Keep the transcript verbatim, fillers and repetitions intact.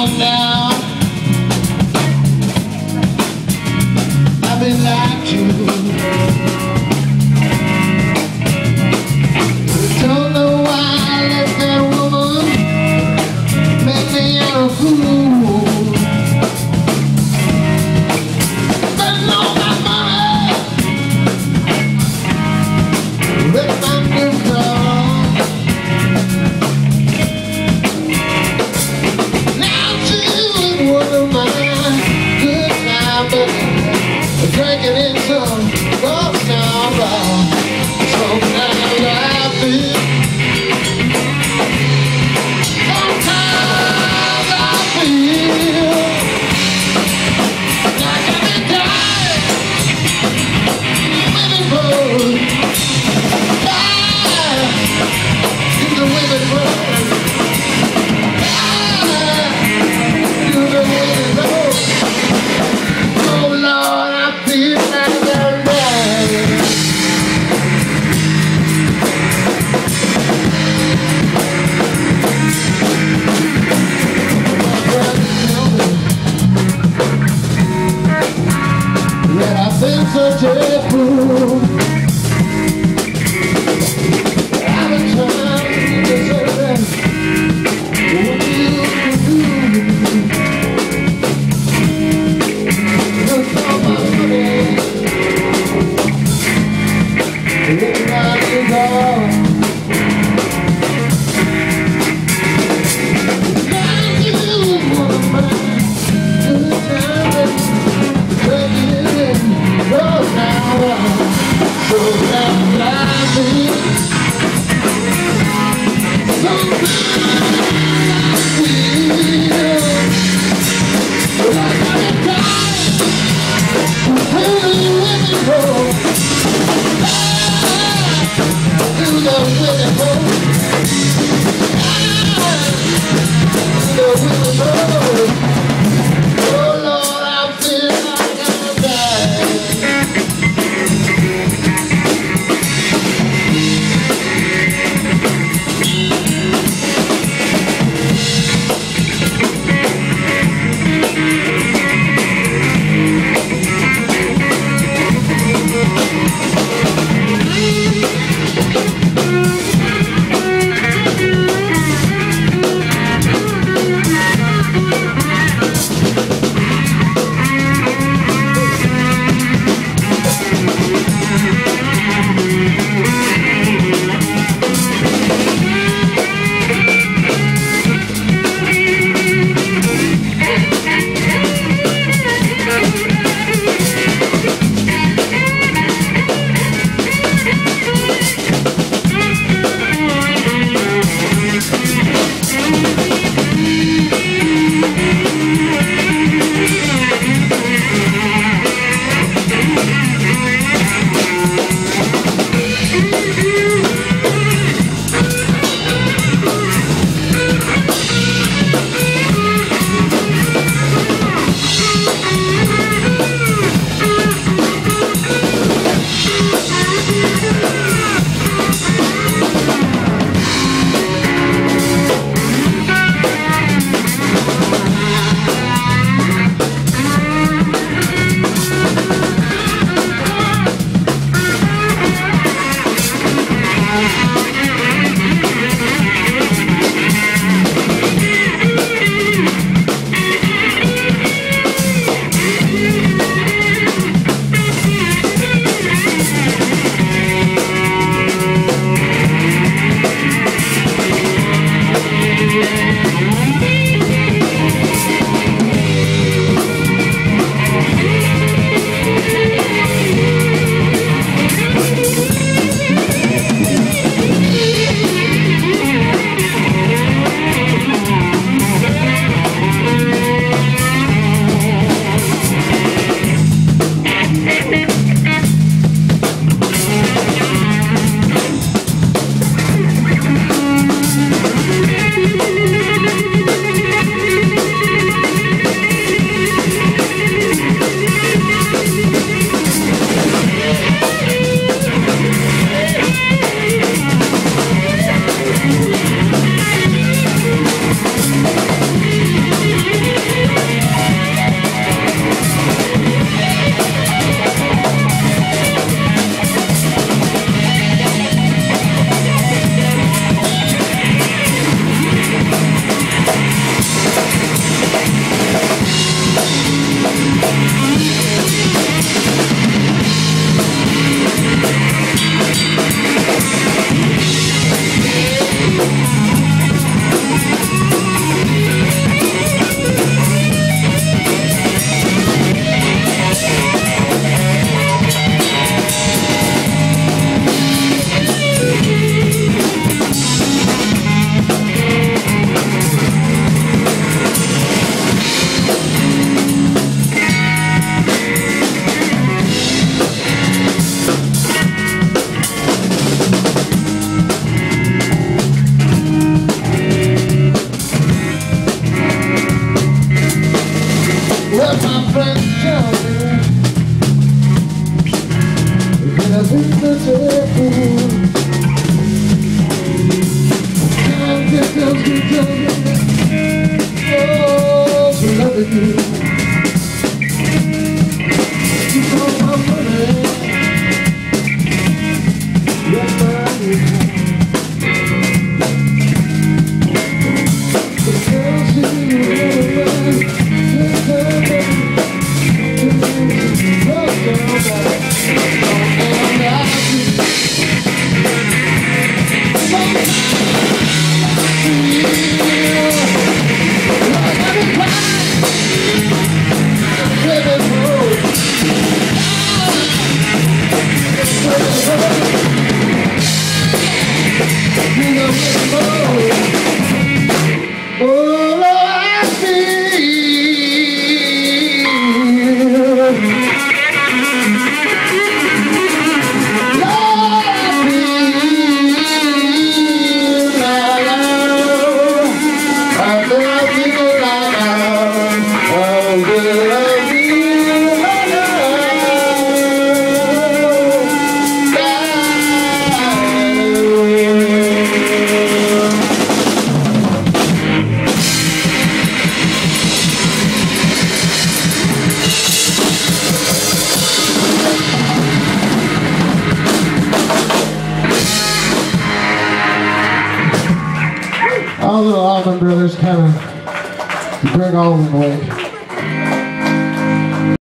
down now. I've been lied to. Don't know why I let that woman make me a fool. Spend all my money with my new car. Now she was one of my good time, but drinking in some rough now. Sometimes I feel, sometimes I feel like I've been dying, women road, die to the women road, die to the women road. Oh Lord, I feel like I'm dying. Such a fool. I've been trying to deserve it. What do you do? Look for my money. Look like it's all. Now you wanna mind good time, breaking in. So now, so now I feel, so now I feel like I'm dying. When you let me go, to the women go, to the women go. Oh Lord, I feel like I'm dying. friends tell me that I've been such a fool. Time that tells me, tells me, oh, for loving you. You know my money, you're money. The girls in you remember, just tell me, all the Allman Brothers kind of bring all of them away.